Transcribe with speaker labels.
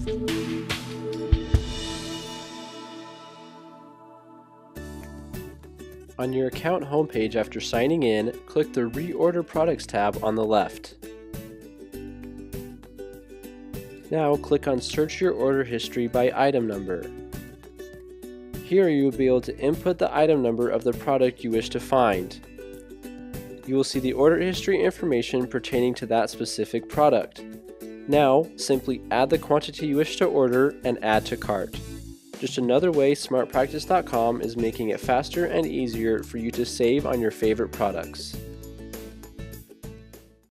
Speaker 1: On your account homepage after signing in, click the Reorder Products tab on the left. Now click on Search Your Order History by item number. Here you will be able to input the item number of the product you wish to find. You will see the order history information pertaining to that specific product. Now, simply add the quantity you wish to order and add to cart. Just another way SmartPractice.com is making it faster and easier for you to save on your favorite products.